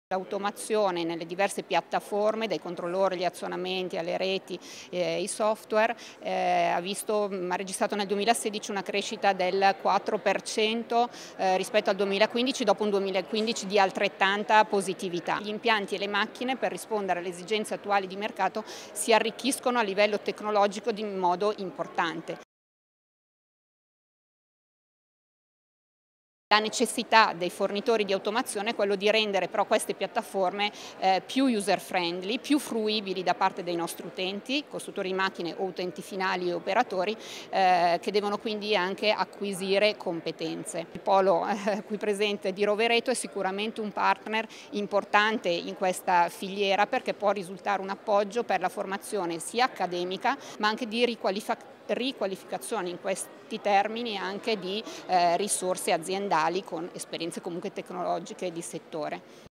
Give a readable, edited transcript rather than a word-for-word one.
L'automazione nelle diverse piattaforme, dai controllori, gli azionamenti, alle reti, i software, ha registrato nel 2016 una crescita del 4% rispetto al 2015, dopo un 2015 di altrettanta positività. Gli impianti e le macchine, per rispondere alle esigenze attuali di mercato, si arricchiscono a livello tecnologico in modo importante. La necessità dei fornitori di automazione è quello di rendere però queste piattaforme più user friendly, più fruibili da parte dei nostri utenti, costruttori di macchine o utenti finali e operatori, che devono quindi anche acquisire competenze. Il polo qui presente di Rovereto è sicuramente un partner importante in questa filiera, perché può risultare un appoggio per la formazione sia accademica ma anche di riqualificazione in questi termini, anche di risorse aziendali con esperienze comunque tecnologiche di settore.